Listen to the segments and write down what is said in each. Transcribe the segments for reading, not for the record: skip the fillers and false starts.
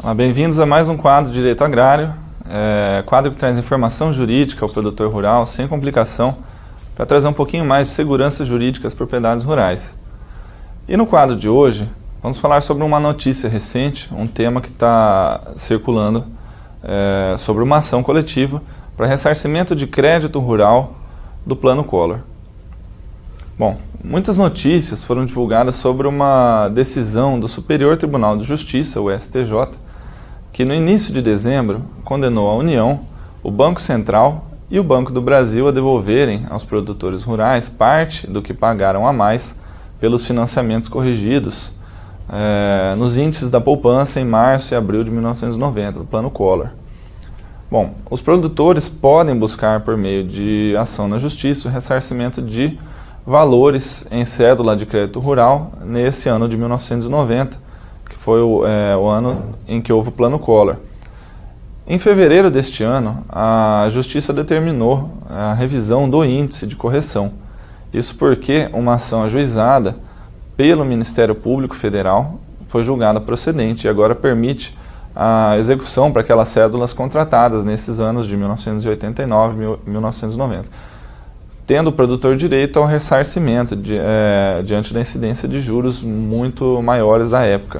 Bem-vindos a mais um quadro de Direito Agrário, quadro que traz informação jurídica ao produtor rural sem complicação, para trazer um pouquinho mais de segurança jurídica às propriedades rurais. E no quadro de hoje, vamos falar sobre uma notícia recente, um tema que está circulando sobre uma ação coletiva para ressarcimento de crédito rural do Plano Collor. Bom, muitas notícias foram divulgadas sobre uma decisão do Superior Tribunal de Justiça, o STJ, que no início de dezembro condenou a União, o Banco Central e o Banco do Brasil a devolverem aos produtores rurais parte do que pagaram a mais pelos financiamentos corrigidos nos índices da poupança em março e abril de 1990, do Plano Collor. Bom, os produtores podem buscar por meio de ação na Justiça o ressarcimento de valores em cédula de crédito rural nesse ano de 1990, que foi o ano em que houve o Plano Collor. Em fevereiro deste ano, a Justiça determinou a revisão do índice de correção. Isso porque uma ação ajuizada pelo Ministério Público Federal foi julgada procedente e agora permite a execução para aquelas cédulas contratadas nesses anos de 1989 e 1990. Tendo o produtor direito ao ressarcimento diante da incidência de juros muito maiores da época.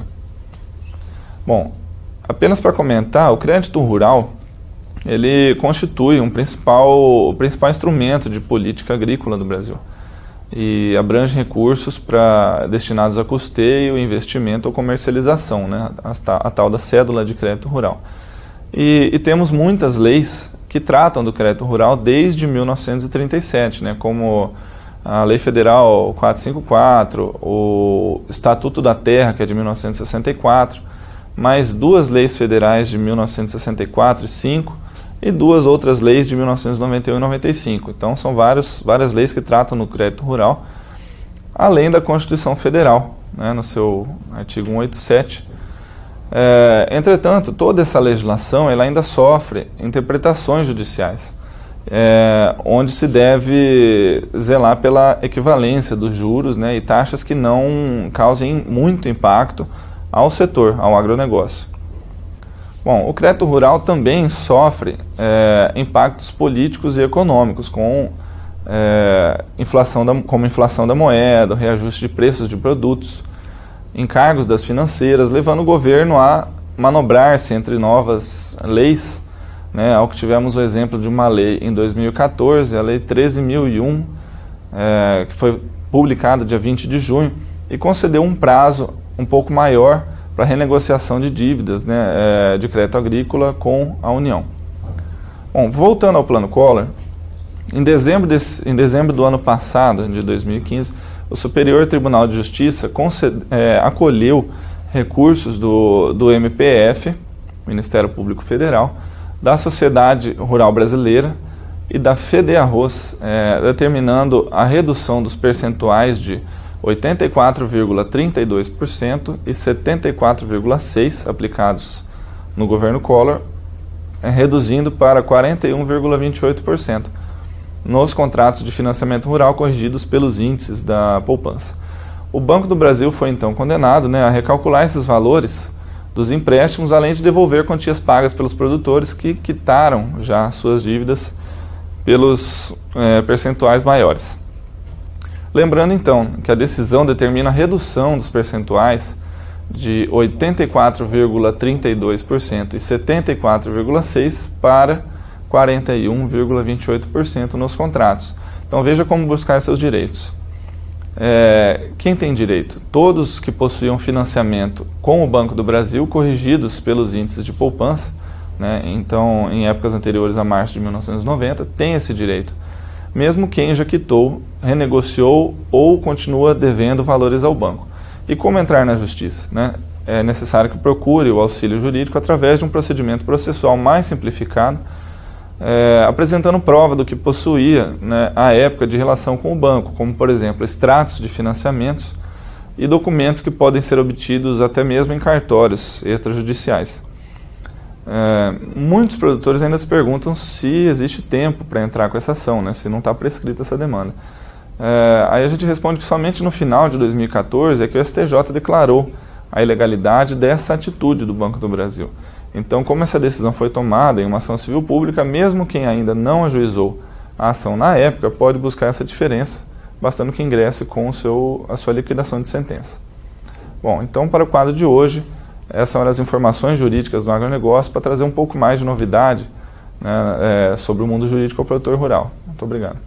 Bom, apenas para comentar, o crédito rural ele constitui o principal instrumento de política agrícola do Brasil e abrange recursos destinados a custeio, investimento ou comercialização, né, a tal da cédula de crédito rural. E temos muitas leis que tratam do crédito rural desde 1937, né, como a Lei Federal 454, o Estatuto da Terra, que é de 1964, mais duas leis federais de 1964 e 5 e duas outras leis de 1991 e 95. Então são várias leis que tratam do crédito rural, além da Constituição Federal, né, no seu artigo 187. Entretanto, toda essa legislação ela ainda sofre interpretações judiciais, onde se deve zelar pela equivalência dos juros, né, e taxas que não causem muito impacto ao setor, ao agronegócio. Bom, o crédito rural também sofre impactos políticos e econômicos, como inflação da moeda, reajuste de preços de produtos, encargos das financeiras, levando o governo a manobrar-se entre novas leis, né, ao que tivemos o exemplo de uma lei em 2014, a Lei 13.001, que foi publicada dia 20 de junho, e concedeu um prazo um pouco maior para renegociação de dívidas, né, de crédito agrícola com a União. Bom, voltando ao Plano Collor, em dezembro do ano passado, de 2015, o Superior Tribunal de Justiça acolheu recursos do MPF, Ministério Público Federal, da Sociedade Rural Brasileira e da FEDEARROZ, determinando a redução dos percentuais de 84,32% e 74,6% aplicados no governo Collor, reduzindo para 41,28%. nos contratos de financiamento rural corrigidos pelos índices da poupança. O Banco do Brasil foi então condenado, a recalcular esses valores dos empréstimos, além de devolver quantias pagas pelos produtores que quitaram já suas dívidas pelos percentuais maiores. Lembrando então que a decisão determina a redução dos percentuais de 84,32% e 74,6% para 41,28% nos contratos. Então veja como buscar seus direitos. Quem tem direito? Todos que possuíam financiamento com o Banco do Brasil corrigidos pelos índices de poupança, então em épocas anteriores a março de 1990, tem esse direito. Mesmo quem já quitou, renegociou ou continua devendo valores ao banco. E como entrar na justiça? É necessário que procure o auxílio jurídico através de um procedimento processual mais simplificado, apresentando prova do que possuía à época de relação com o banco, como, por exemplo, extratos de financiamentos e documentos que podem ser obtidos até mesmo em cartórios extrajudiciais. Muitos produtores ainda se perguntam se existe tempo para entrar com essa ação, se não está prescrita essa demanda. Aí a gente responde que somente no final de 2014 é que o STJ declarou a ilegalidade dessa atitude do Banco do Brasil. Então, como essa decisão foi tomada em uma ação civil pública, mesmo quem ainda não ajuizou a ação na época pode buscar essa diferença, bastando que ingresse com a sua liquidação de sentença. Bom, então para o quadro de hoje, essas são as informações jurídicas do agronegócio para trazer um pouco mais de novidade, né, sobre o mundo jurídico ao produtor rural. Muito obrigado.